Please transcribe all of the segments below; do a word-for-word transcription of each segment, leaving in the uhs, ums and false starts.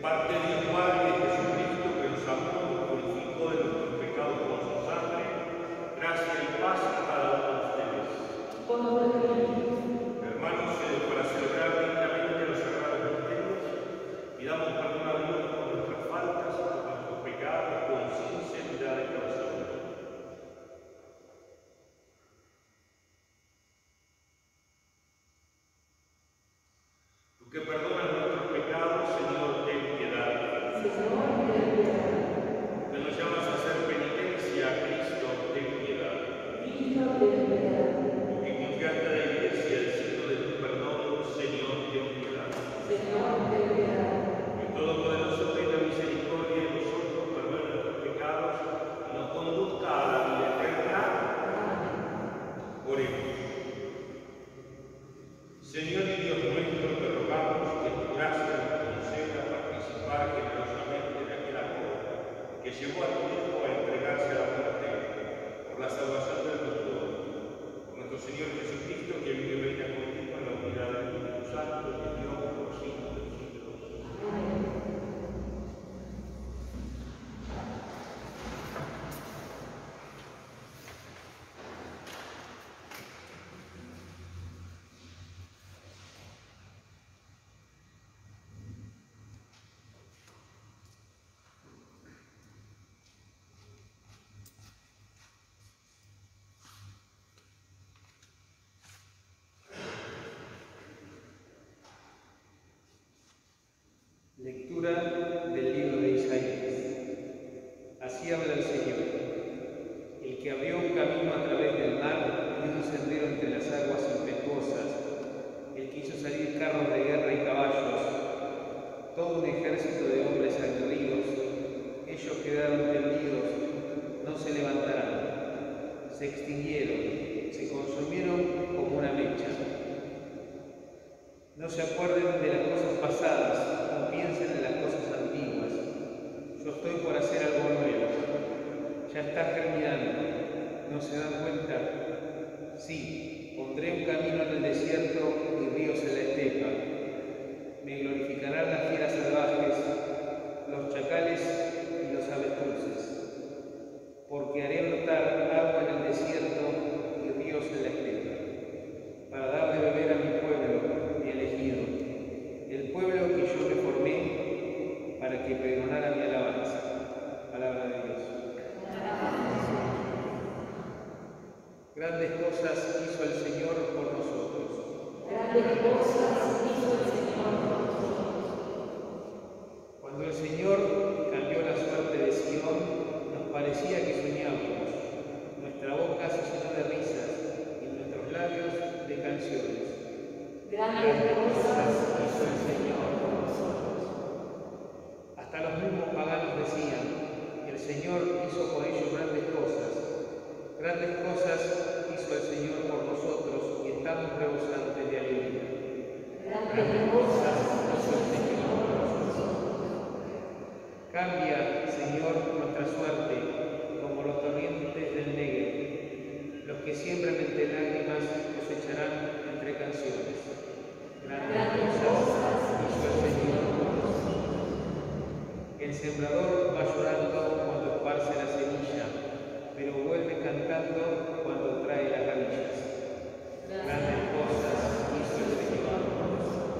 parte de Dios Padre y de Jesucristo, que nos amó, nos purificó de nuestros pecados con su sangre, gracia y paz a cada uno de ustedes. Hermanos, eh, para celebrar dignamente los sagrados misterios, pidamos perdón a Dios por nuestras faltas, por nuestros pecados, con sinceridad de corazón. Tú que perdonas nuestros pecados, Señor, ten piedad. Que nos llamas a hacer penitencia, Cristo, ten piedad. Tú que confiaste a la Iglesia el signo de tu perdón, Señor, ten piedad. Que el Todopoderoso tenga misericordia de nosotros, perdone nuestros pecados y nos conduzca a la vida eterna. Oremos. Señor y Dios nuestro, te rogamos que tu gracia nos conceda participar generosamente de aquel amor que llevó a tu Hijo a entregarse a la muerte por la salvación del mundo. Por nuestro Señor Jesucristo, que vive y reina contigo en la unidad del Espíritu Santo y de Dios por los siglos de los siglos. Amén. Lectura del libro de Isaías. Así habla el Señor, el que abrió un camino a través del mar y un sendero entre las aguas impetuosas, el que hizo salir carros de guerra y caballos, todo un ejército de hombres aguerridos. Ellos quedaron tendidos, no se levantarán, se extinguieron, se consumieron como una mecha. No se acuerden de las cosas pasadas, no piensen en las cosas antiguas. Yo estoy por hacer algo nuevo. Ya está germinando. ¿No se dan cuenta? Sí, pondré un camino en el desierto y ríos en la estepa. Me glorificarán las fieras salvajes, los chacales y los avestruces. Porque haré brotar agua en el desierto y ríos en la estepa, para dar de beber a mi pueblo, mi elegido, el pueblo que yo me formé para que pregonara mi alabanza. Palabra de Dios. Grandes cosas hizo el Señor por nosotros. Grandes cosas hizo el Señor por nosotros. Cuando el Señor cambió la suerte de Sion, nos parecía que soñábamos. Nuestra boca se llenó de risas y nuestros labios de canciones. Grandes cosas hizo el Señor por nosotros. Hasta los mismos paganos decían, el Señor hizo por ellos grandes cosas. Grandes cosas hizo el Señor por nosotros y estamos rebosantes de alegría. Grandes cosas hizo el Señor por nosotros. Cambia, Señor, nuestra suerte como los torrentes del Negev. Los que siembran entre lágrimas cosecharán entre canciones. Grandes cosas hizo el Señor por nosotros. El sembrador va llorando cuando esparce la semilla, pero vuelve cantando cuando trae las ramillas. Grandes cosas hizo el Señor por nosotros.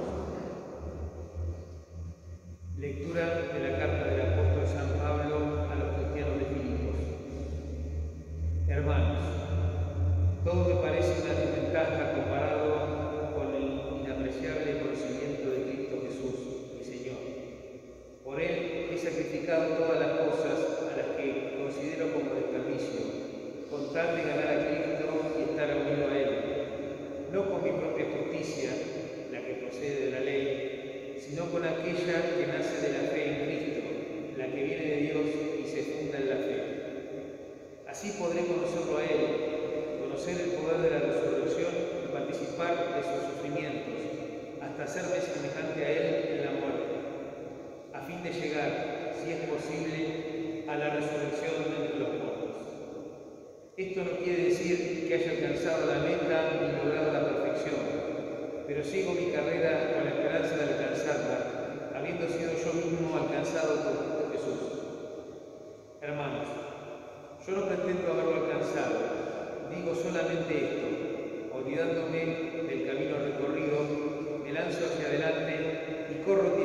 Lectura de la carta del apóstol San Pablo a los cristianos de Filipos. Hermanos, todo me parece una desventaja comparado con el inapreciable conocimiento de Cristo Jesús, mi Señor. Por Él he sacrificado todas las cosas a las que considero como desperdicio, con tal de ganar a Cristo y estar unido a Él, no con mi propia justicia, la que procede de la ley, sino con aquella que nace de la fe en Cristo, la que viene de Dios y se funda en la fe. Así podré conocerlo a Él, conocer el poder de la resurrección y participar de sus sufrimientos, hasta hacerme semejante a Él en la muerte, a fin de llegar, si es posible, a la resurrección de entre los muertos. Esto no quiere decir que haya alcanzado la meta ni logrado la perfección, pero sigo mi carrera con la esperanza de alcanzarla, habiendo sido yo mismo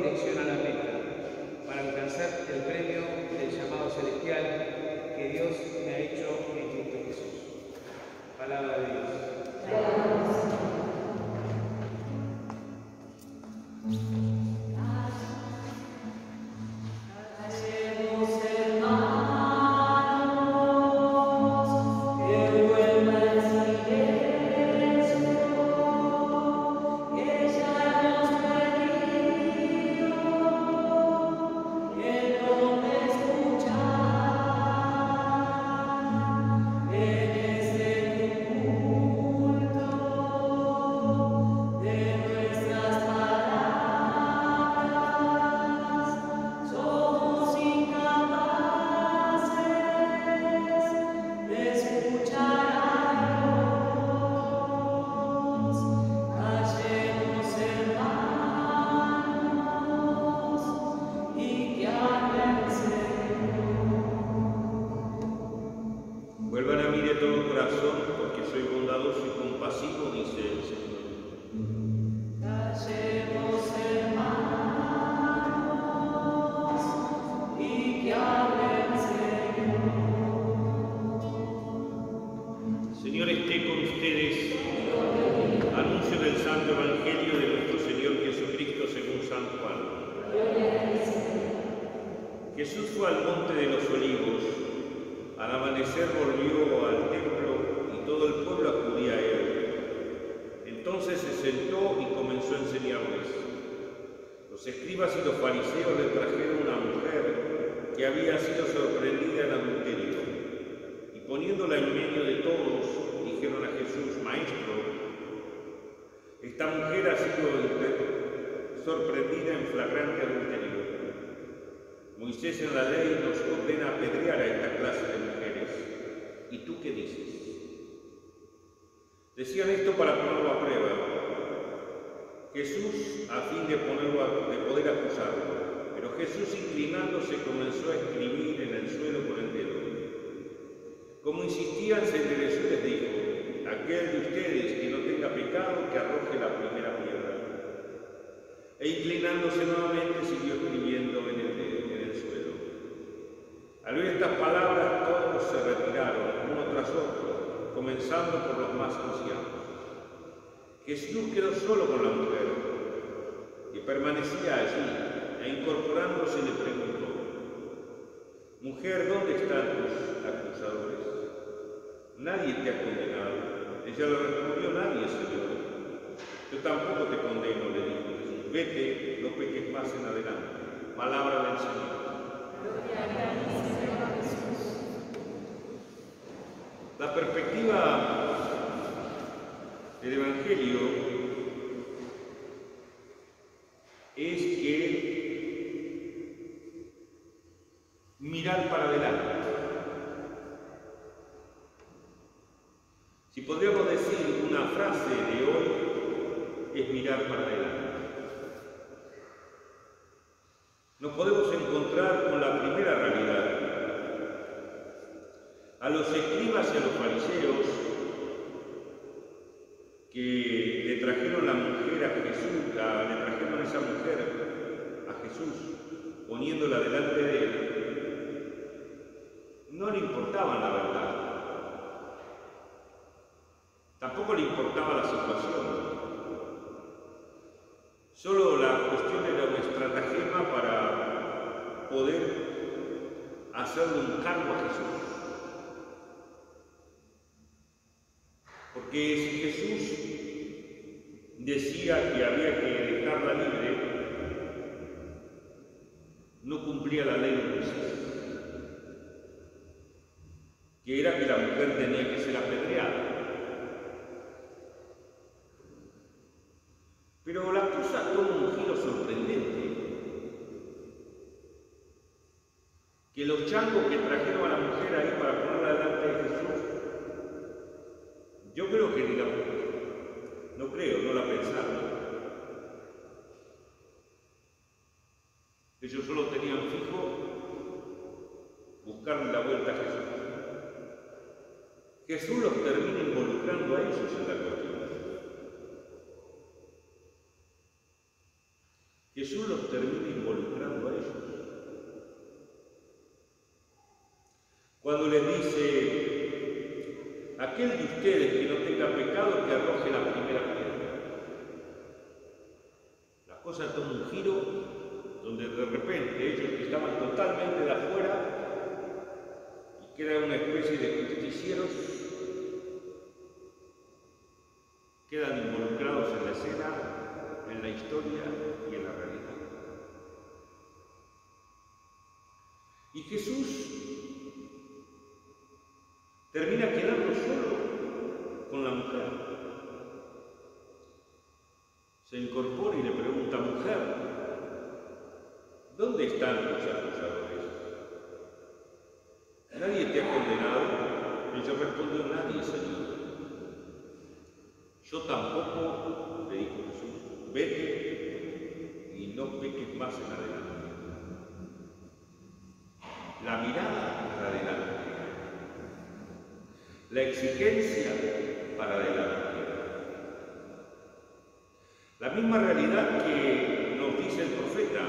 dirección a la meta, para alcanzar el premio del llamado celestial que Dios me ha hecho en Cristo Jesús. Palabra de Dios. Te alabamos. Vuelvan a mí de todo corazón, porque soy bondadoso y compasivo, dice el Señor. Callemos, hermanos, y que hable el Señor. Señor, esté con ustedes. Anuncio del Santo Evangelio de nuestro Señor Jesucristo según San Juan. Jesús fue al monte de los Olivos. Al amanecer volvió al templo y todo el pueblo acudía a él. Entonces se sentó y comenzó a enseñarles. Los escribas y los fariseos le trajeron una mujer que había sido sorprendida en adulterio. Y poniéndola en medio de todos, dijeron a Jesús: Maestro, esta mujer ha sido sorprendida en flagrante adulterio. Moisés en la ley nos ordena apedrear a esta clase de mujeres. ¿Y tú qué dices? Decían esto para ponerlo a prueba. Jesús, a fin de, ponerlo a, de poder acusarlo. Pero Jesús, inclinándose, comenzó a escribir en el suelo con el dedo. Como insistían, se enderezó y les dijo: aquel de ustedes que no tenga pecado, que arroje la primera piedra. E inclinándose nuevamente, siguió escribiendo en el dedo. Al oír estas palabras, todos se retiraron, uno tras otro, comenzando por los más ancianos. Jesús quedó solo con la mujer, que permanecía allí, e incorporándose le preguntó: Mujer, ¿dónde están tus acusadores? Nadie te ha condenado. Ella le respondió: Nadie, Señor. Yo tampoco te condeno, le dijo Jesús. Vete, no peques más en adelante. Palabra del Señor. La perspectiva del Evangelio es que mirar para adelante. Si podríamos decir una frase de hoy, es mirar para adelante. Nos podemos encontrar con la primera realidad. A los escribas y a los fariseos que le trajeron la mujer a Jesús, la, le trajeron esa mujer a Jesús, poniéndola delante de él, no le importaba la verdad. Tampoco le importaba la situación. Solo la cuestión era un estratagema para poder hacerle un cargo a Jesús. Porque si Jesús decía que había que dejarla libre, no cumplía la ley de Moisés, que era que la mujer tenía que ser apedreada. Pero la cosa toma un giro sorprendente. Que los changos que trajeron a la mujer ahí para ponerla delante de Jesús, yo creo que digamos, no creo, no la pensaron. Ellos solo tenían fijo buscarle la vuelta a Jesús. Jesús los termina involucrando a ellos en la cuestión. Jesús los termina estoy involucrando a ellos. Cuando les dice, aquel de ustedes que no tenga pecado, que arroje la primera piedra. La cosa toma un giro donde de repente ellos que estaban totalmente de afuera y que eran una especie de justicieros, quedan involucrados en la escena, en la historia y en la realidad. Y Jesús termina quedando solo con la mujer. Se incorpora y le pregunta, mujer, ¿dónde están tus acusadores? ¿Nadie te ha condenado? Ella respondió, nadie, Señor. Yo tampoco, le dijo Jesús, vete y no peques más en adelante. La mirada para adelante. La exigencia para adelante. La misma realidad que nos dice el profeta.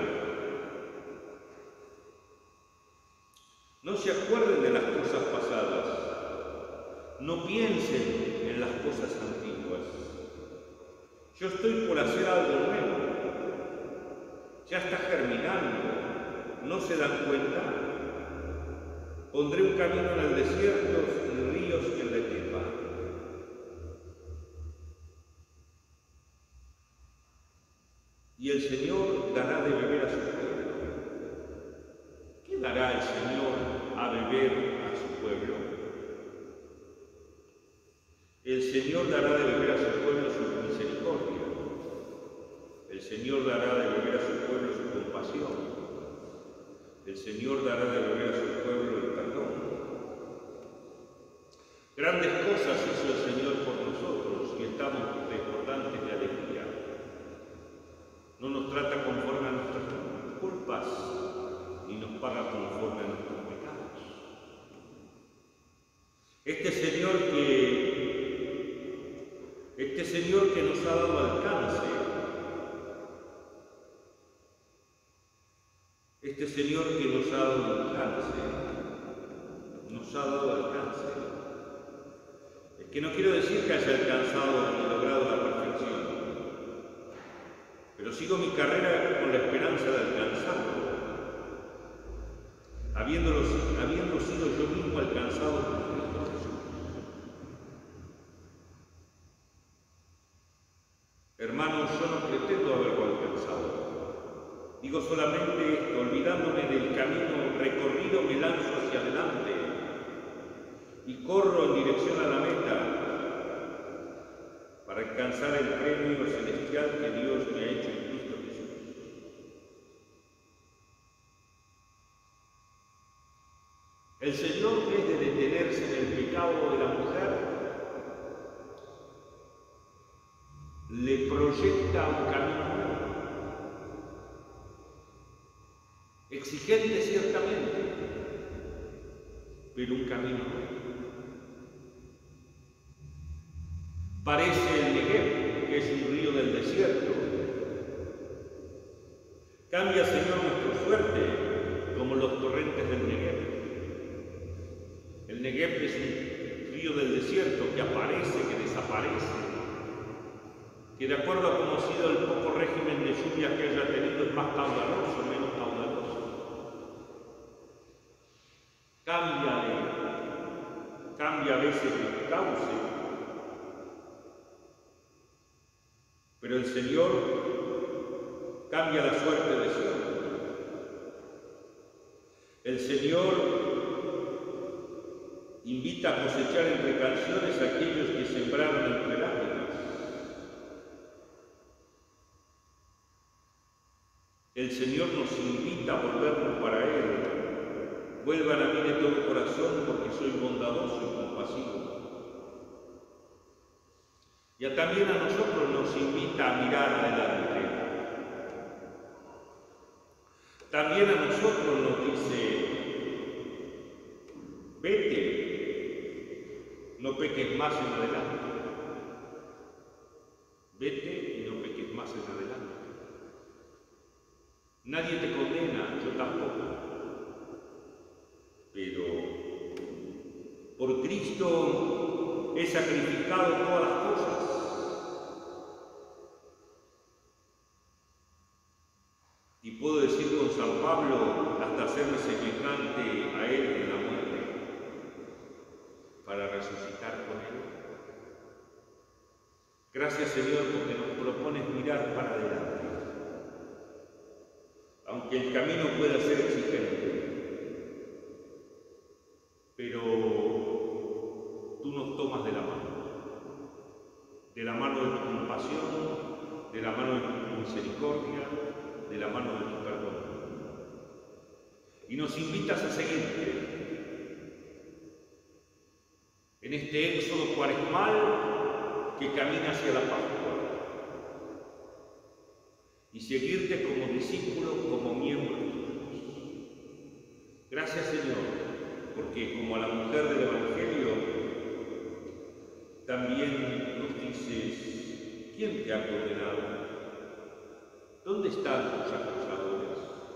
No se acuerden de las cosas pasadas. No piensen en las cosas antiguas. Yo estoy por hacer algo nuevo. Ya está germinando. ¿No se dan cuenta? Pondré un camino en el desierto y ríos en la estepa. Y el Señor dará de beber a su pueblo. ¿Qué dará el Señor a beber a su pueblo? El Señor dará de beber a su pueblo su misericordia. El Señor dará de beber a su pueblo su compasión. El Señor dará de beber a su pueblo el perdón. Grandes cosas hizo el Señor por nosotros y estamos desbordantes de alegría. No nos trata conforme a nuestras culpas, ni nos paga conforme a nuestros pecados. Este Señor que, este Señor que nos ha dado alcance, este Señor que nos ha dado alcance, nos ha dado alcance. Es que no quiero decir que haya alcanzado y logrado la perfección, pero sigo mi carrera con la esperanza de alcanzarlo, habiéndolo, habiendo sido yo mismo alcanzado por Cristo Jesús. Hermanos, yo no pretendo haberlo alcanzado. Digo solamente esto, olvidándome del camino recorrido, me lanzo hacia adelante y corro en dirección a la meta para alcanzar el premio celestial que Dios me ha hecho en Cristo Jesús. El Señor, en vez de detenerse en el pecado de la mujer, le proyecta un camino nuevo. Exigente ciertamente, pero un camino nuevo. Parece el Negev, que es un río del desierto. Cambia, Señor, nuestra suerte como los torrentes del Negev. El Negev es un río del desierto que aparece, que desaparece, que de acuerdo a cómo ha sido el poco régimen de lluvia que haya tenido es más caudaloso, menos caudaloso. Cambia, cambia a veces el cauce, pero el Señor cambia la suerte de Sion. El Señor invita a cosechar entre canciones a aquellos que sembraron entre lágrimas. El Señor nos invita a volvernos para Él. Vuelvan a mí de todo corazón, porque soy bondadoso y compasivo. Y también a nosotros nos invita a mirar adelante. También a nosotros nos dice, vete, no peques más en adelante. Vete y no peques más en adelante. Nadie te condena, yo tampoco. Pero por Cristo he sacrificado todas las cosas. Y puedo decir con San Pablo, hasta hacerme semejante a Él en la muerte, para resucitar con Él. Gracias, Señor, porque nos propones mirar para adelante. Aunque el camino pueda ser exigente, pero tú nos tomas de la mano, de la mano de tu compasión, de la mano de tu misericordia, de la mano de tu perdón. Y nos invitas a seguirte en este éxodo cuaresmal que camina hacia la Pascua. Y seguirte como discípulo, como miembro tuyos. Gracias, Señor, porque como a la mujer del Evangelio, también nos dices, ¿quién te ha condenado? ¿Dónde están tus acusadores?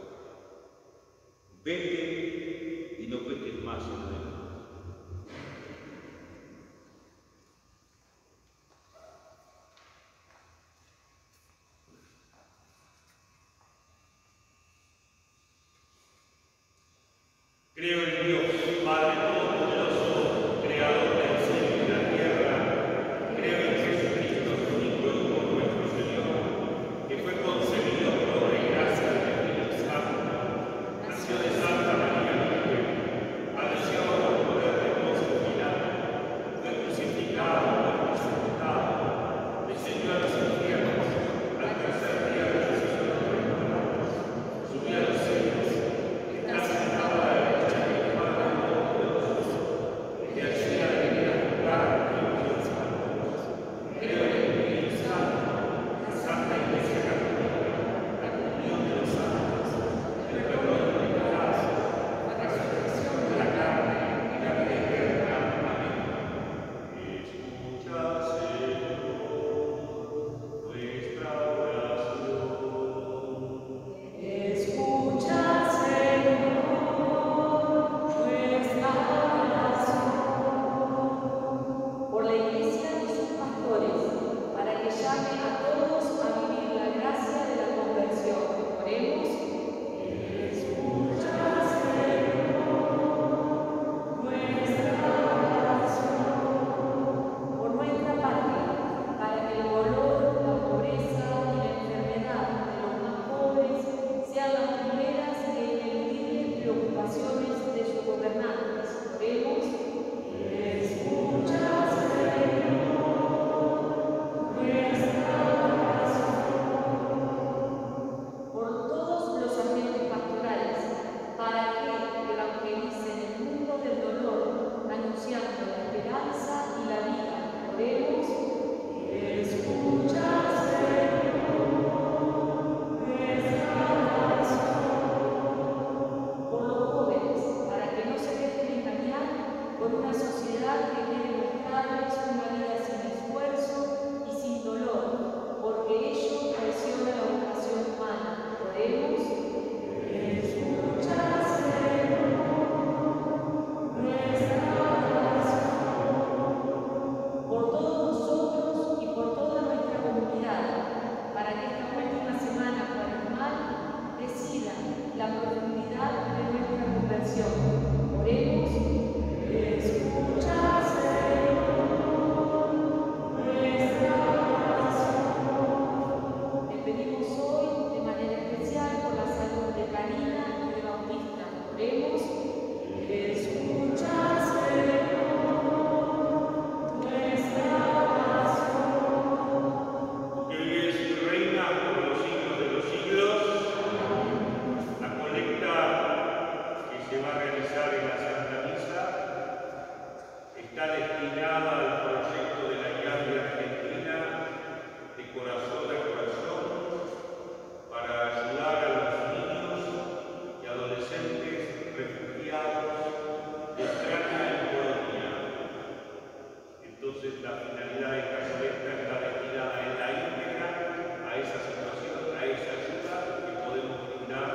Vete y no peques más en él. Creo en Dios, Padre Todopoderoso, Creador del cielo y de la tierra. Creo en Jesucristo, su único Hijo, nuestro Señor, que fue concebido por obra y gracia del Espíritu Santo. Nació de Santa María Virgen, padeció por poder de Poncio Pilato, fue crucificado, muerto y sepultado, descendió a los infiernos, al tercer día resucitó de los muertos, subió a los cielos, está sentado a la derecha del Padre Todopoderoso, y allí ha de venir a juzgar a los vivos y a los muertos. Creo en el Espíritu Santo, la Santa Iglesia Católica, la comunión de los santos, el perdón de pecados, la resurrección de la carne y la vida eterna. Amén. Escucha, Señor, nuestra oración. Escucha, Señor, nuestra oración. Por la Iglesia y sus pastores, para que llame a todos a vivir la gracia de la conversión. Oremos. Escucha, Señor, nuestra oración. Por nuestra patria, para que el dolor, la pobreza y la enfermedad de los más pobres sean las primeras e ineludibles preocupaciones de sus gobernantes. Oremos. Escucha, Señor, nuestra oración. Por todos los agentes pastorales, para que evangelicen el mundo del dolor, anunciando la esperanza y la vida. Oremos. Escucha, Señor, nuestra oración. Por los jóvenes, para que no se dejen engañar por una sociedad que quiere mostrarles una vida sin esfuerzo y sin dolor, porque ello traiciona la vocación humana. Oremos. Escucha, Señor, nuestra oración. Por todos nosotros y por toda nuestra comunidad, para que esta última semana cuaresmal decida la profundidad de nuestra conversión. Oremos. Escucha, Señor, nuestra oración. Le pedimos hoy de manera especial por la salud de Karina y de Bautista. Oremos. Escucha, Señor, nuestra oración. Que vives y reina por los siglos de los siglos. La colecta que se va a realizar en la Santa Misa está destinada al proyecto de la I A D Argentina de Corazón a Corazón para ayudar a los niños y adolescentes refugiados de Ucrania y Polonia. Entonces la finalidad de esta colecta está destinada en la íntegra a esa situación, a esa ayuda que podemos brindar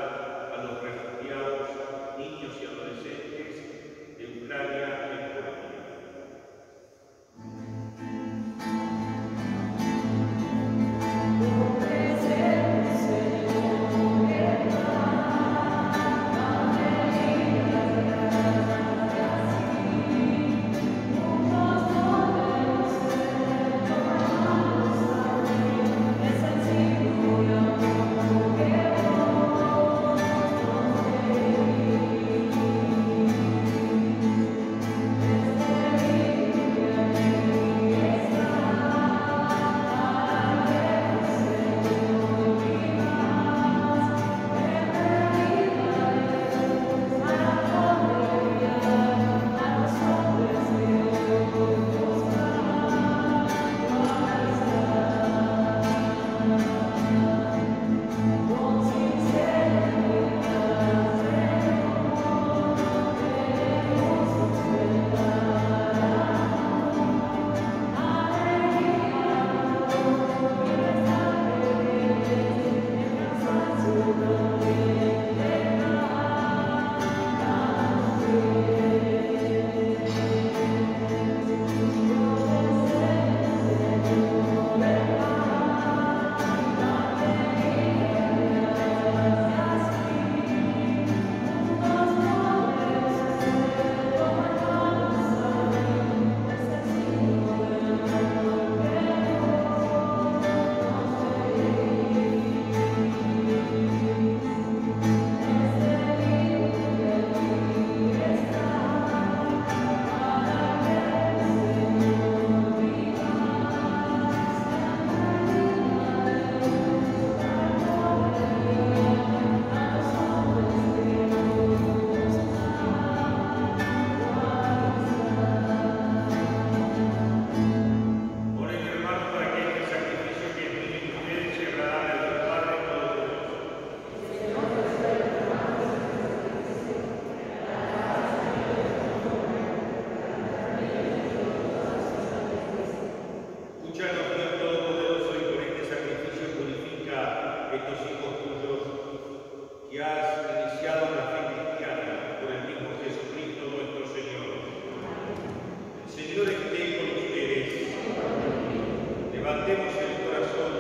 Levantemos el corazón.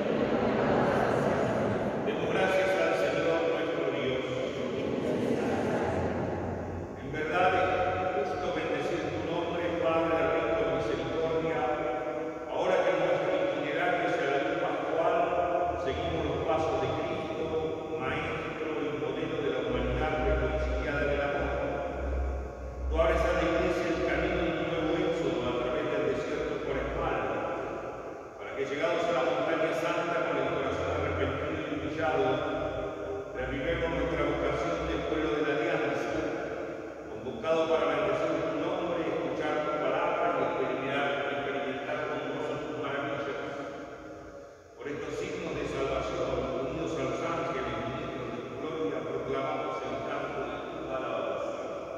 Demos gracias al Señor nuestro Dios. En verdad es justo bendecir tu nombre, Padre rico en misericordia. Ahora que en nuestro itinerario hacia la luz pascual seguimos los pasos de Cristo, Maestro y modelo de la humanidad reconciliada en el amor. Tú abres a la Iglesia el camino de un nuevo éxodo a través del desierto cuaresmal, para que llegados a la montaña santa con el corazón arrepentido y humillado, revivemos nuestra vocación de pueblo de la alianza, convocado para bendecir tu nombre, escuchar tu palabra y experimentar, experimentar con gozo tus maravillas. Por estos signos de salvación, unidos a los ángeles, ministros de tu gloria, proclamamos el canto de tu alabanza.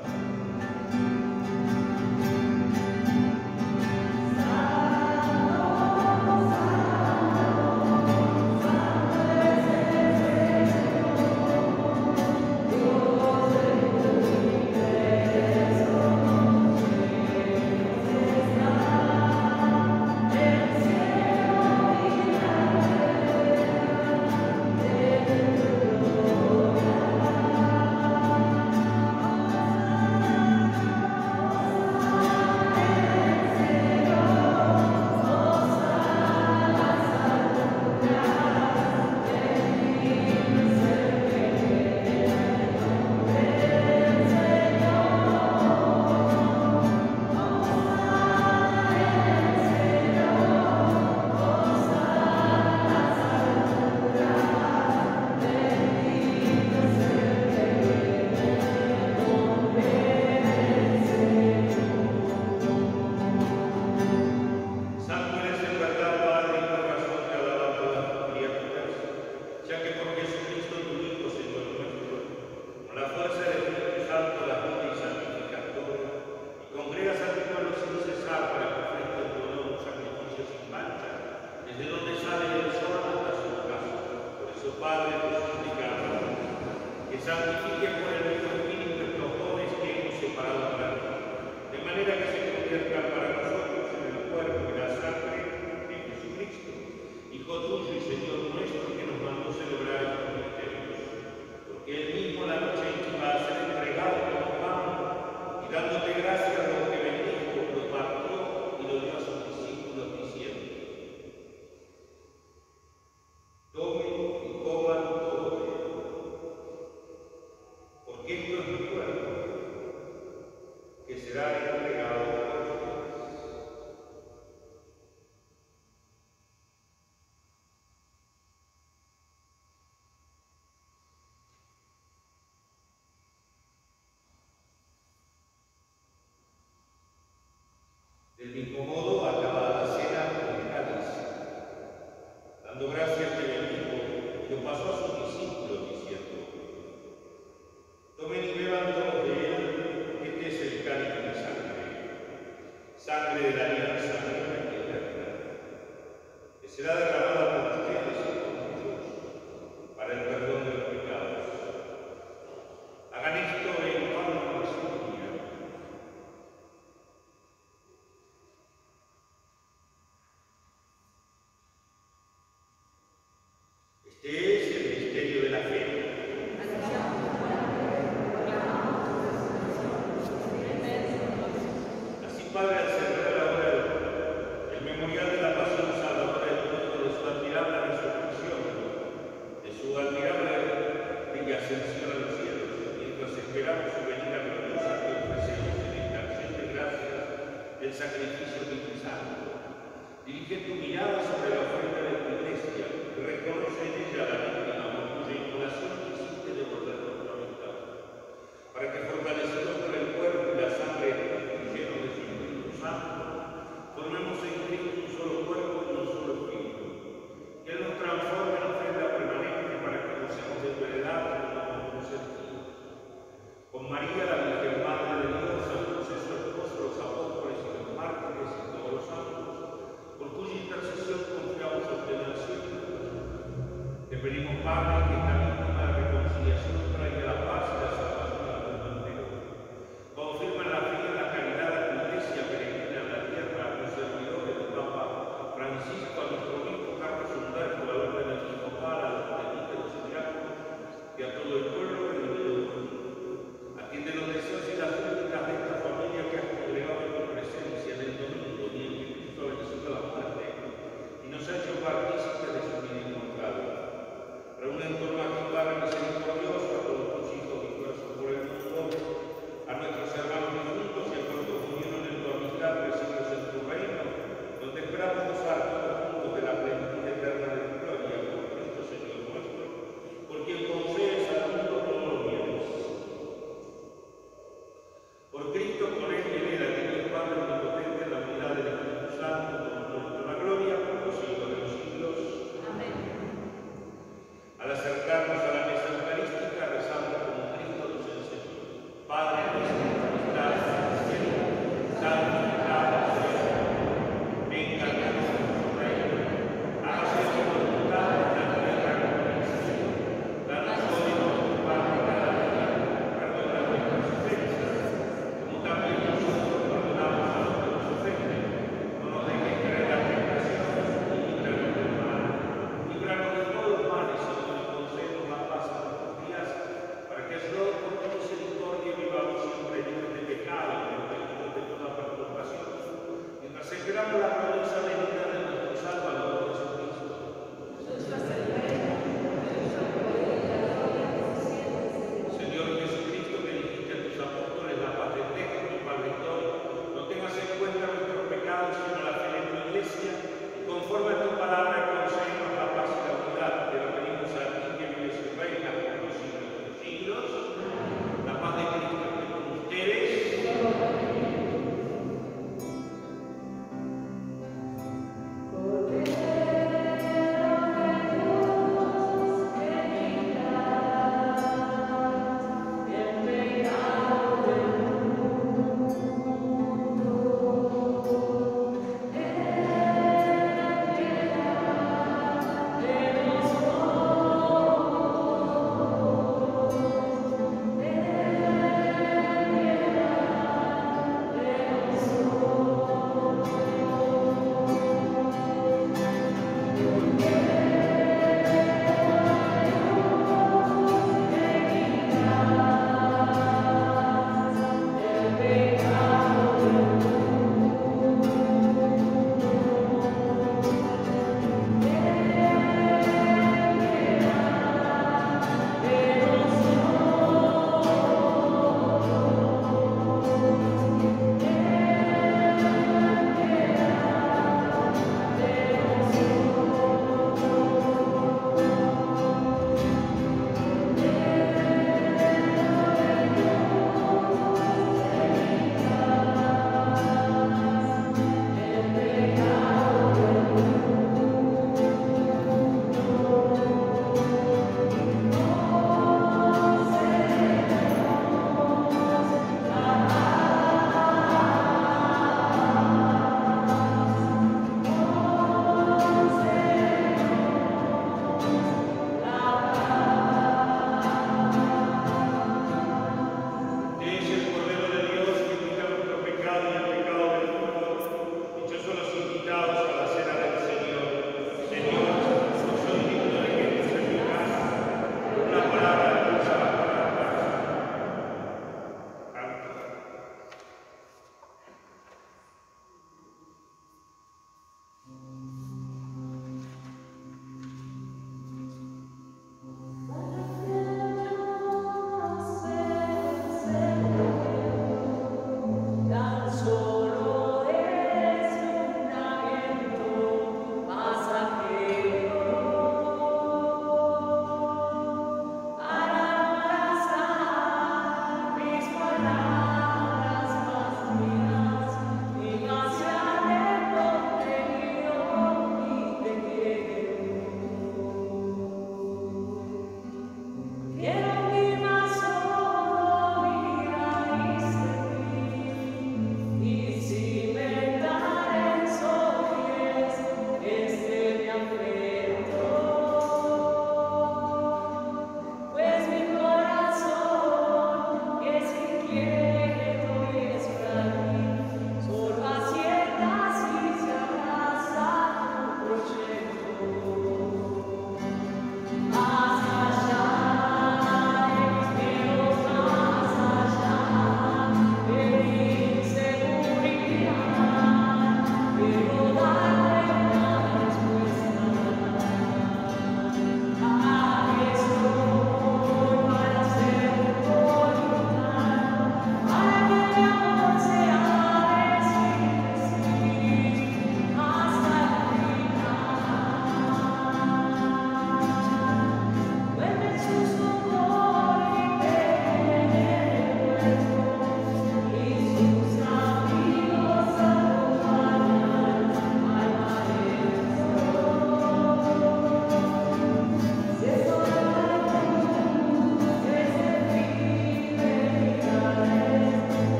Del mismo modo, acabada la cena con el cáliz. Dando gracias te bendijo, y lo pasó a sus discípulos diciendo: tomen y beban todos de él, este es el cáliz de mi sangre, sangre de la alianza nueva y eterna, que será derramada por ustedes y por muchos para el perdón de los pecados. Hagan esto en conmemoración mía. Este es el misterio de la fe. Así, Padre, al celebrar ahora el memorial de la pasión salvadora del mundo, de su admirable resurrección, de su admirable y ascensión a los cielos, mientras esperamos su venida gloriosa, te ofrecemos en esta acción de gracias el sacrificio de tu santo. Dirige tu mirada sobre la ofrenda de tu iglesia, y reconoce en ella la víctima por cuya inmolación quisiste devolver nuestra amistad, para que fortalecidos por el cuerpo y la sangre y llenos de su Espíritu Santo, formemos en Cristo un solo cuerpo y un solo espíritu, que Él nos transforme en ofrenda permanente para que gocemos de tu heredad como un sentido. Con María, la Virgen Madre de Dios, San José su esposo, los apóstoles y los mártires y todos los santos, por cuya intercesión confiamos obtener siempre. Te pedimos,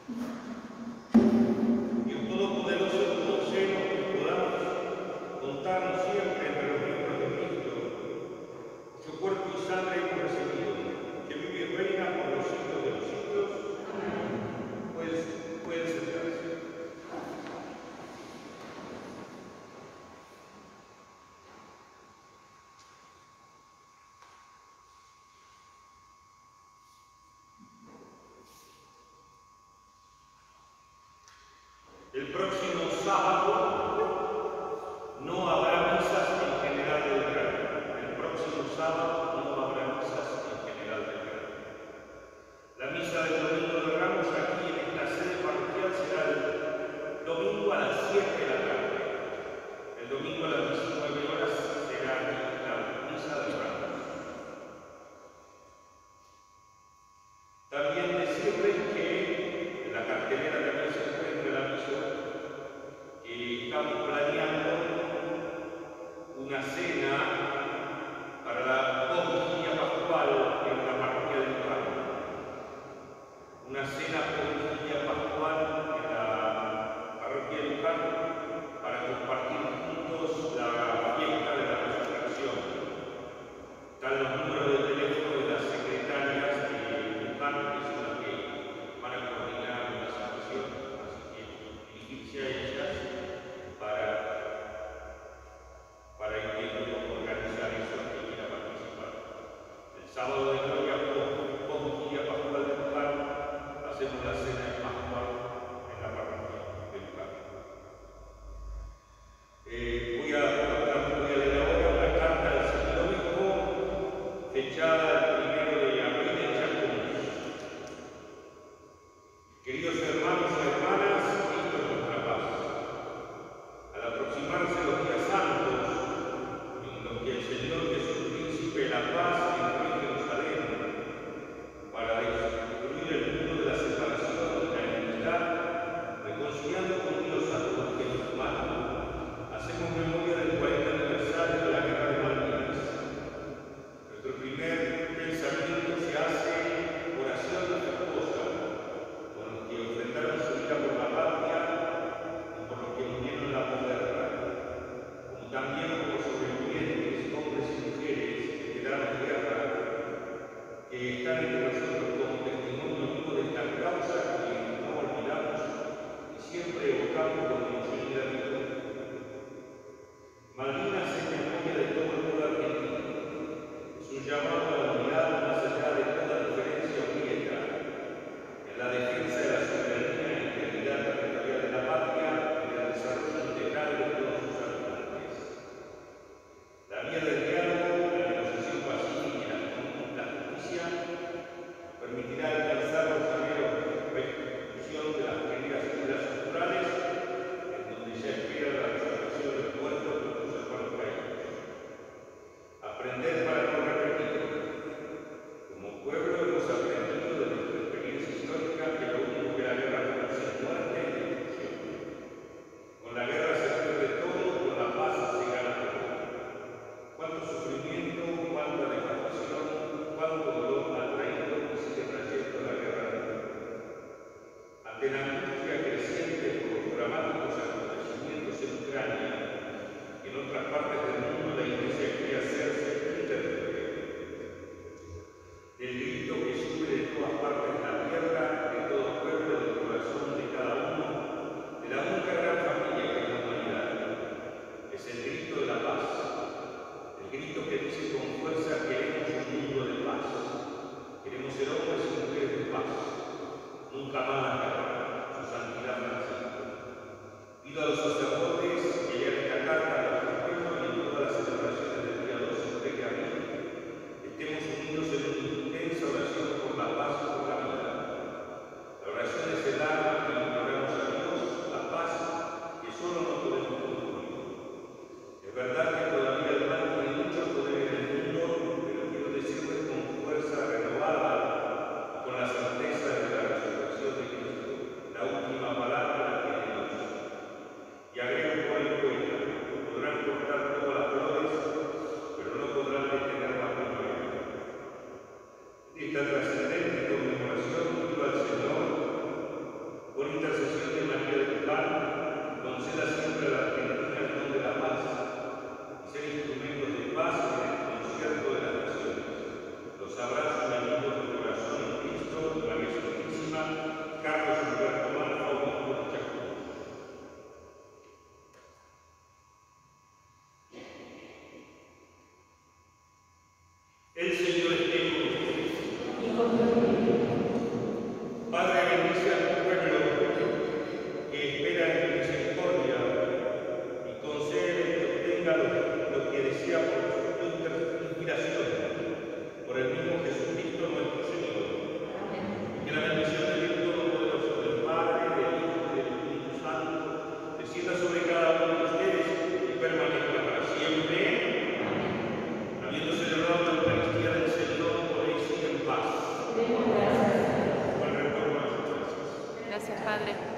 Dios Todopoderoso, concédenos que podamos contarnos siempre entre los miembros de Cristo, cuyo cuerpo y sangre hemos recibido, que vive y reina por los siglos de los siglos. Pues puede sentarse. El próximo sábado no habrá misas en General Belgrano. El próximo sábado no habrá misas en General Belgrano. La misa del Domingo de Ramos aquí en esta sede parroquial será el domingo a las siete de la tarde. El domingo a las diecinueve horas será la misa de Ramos. También decirles que en la cartelera también se encuentra el aviso que estamos planeando una cena para la post-vigilia pascual en la parroquia del Carmen. Una cena post-vigilia pascual en la parroquia del Carmen para compartir juntos la fiesta de la resurrección. Están los números de teléfono de las secretarias de Luján, que son las que van a coordinar la situación, así que dirigirse a ellas para, para intentar organizar eso a quien quiera participar. El sábado de gloria, post-vigilia pascual de Luján, hacemos la cena de Pascua en la parroquia de Luján. Eh, voy, a, voy a leer ahora una carta del señor obispo fechada el primero de abril en Chascomús. Queridos hermanos y hermanas, Cristo es nuestra paz. Al aproximarse los días santos, en los que el Señor Jesús, príncipe de la paz, entró en Jerusalén para destruir el muro de la separación y la enemistad, reconciliando con Dios a todo el género humano, hacemos memoria del cuarenta aniversario de la Guerra de Malvinas. Nuestro primer pensamiento se hace oración afectuosa por los que ofrendaron su vida por la patria y por los que murieron en la posguerra, como también por los sobrevivientes, hombres y mujeres, veteranos de guerra, que están entre nosotros como testimonio vivo de esta causa que no olvidamos y siempre evocamos con emoción y gratitud. Malvinas es memoria de todo el pueblo argentino. Es un llamado a la unidad más allá de toda diferencia o grieta, en la defensa de la soberanía e integridad territorial de la patria y del desarrollo integral de todos sus habitantes. La vía del diálogo, la negociación pacífica y la, la justicia nos permitirá alcanzar los anhelos de restitución de las primeras figuras culturales, en donde ya espera la resurrección del pueblo de nuestros hermanos caídos. Aprender para no repetir. Como pueblo hemos aprendido de nuestra experiencia histórica que lo único que la guerra produce es muerte y destrucción. Con la guerra se pierde todo, con la paz se gana todo. Cuánto sufrimiento, cuánta devastación, cuánto dolor ha traído y sigue trayendo la guerra del mundo. Ante la angustia creciente por los dramáticos acontecimientos en Ucrania y en otras partes del mundo, la Iglesia quiere hacerse intérprete del grito que sube de todas partes de la tierra, de todo pueblo, del corazón de cada uno, de la única gran familia que es la humanidad. Es el grito de la paz, el grito que dice con fuerza: queremos un mundo de paz, queremos ser hombres y mujeres de paz, nunca más la guerra. Su santidad Francisco. Pido a los sacerdotes que lean esta carta a nuestro pueblo y en todas las celebraciones del día doce o tres de abril estemos unidos en una intensa oración por la paz y por la vida. La oración es el arma que imploramos a Dios, la paz que solo no podemos construir. Es verdad que todavía el mal tiene mucho poder en el mundo, pero quiero decirles con fuerza renovada y con la certeza de la resurrección de Cristo, la última palabra la tiene Dios. Y agrego por el poeta: podrán cortar todas las flores, pero no podrán detener la primavera. Esta trascendente conmemoración pido al Señor por intercesión de María del Pan, conceda siempre a la Argentina el don de la paz y ser instrumentos de paz en el concierto de las naciones. Los abrazos amigos del corazón en Cristo, María Santísima, Carlos Humberto Malfa, obispo de Chacón. El Señor esté con ustedes. Padre, bendice a tu pueblo que espera en tu misericordia y concede que obtenga lo, lo que desea por tu inspiración, por el mismo Jesucristo nuestro Señor. Que la bendición del Dios Todopoderoso, del Padre, del Hijo y del Espíritu Santo, descienda sobre cada uno de ustedes y permanezca para siempre. Habiendo celebrado la Eucaristía del Señor, podéis ir en paz. Buen retorno a sus casas. Gracias, Padre.